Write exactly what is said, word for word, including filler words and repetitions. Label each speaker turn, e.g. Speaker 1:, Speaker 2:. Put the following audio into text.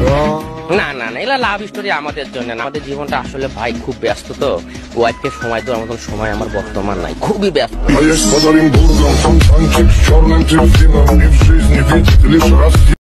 Speaker 1: না না না, এগুলা লাভ স্টোরি আমাদের জন্য না। আমাদের জীবনটা আসলে ভাই খুব ব্যস্ত, তো ওয়াইফকে সময় দেওয়ার মতন সময় আমার বর্তমান নাই, খুবই ব্যস্ত।
Speaker 2: А я с Оренбургом, фонтанчик с черным дельфином, и в жизни видит лишь раз.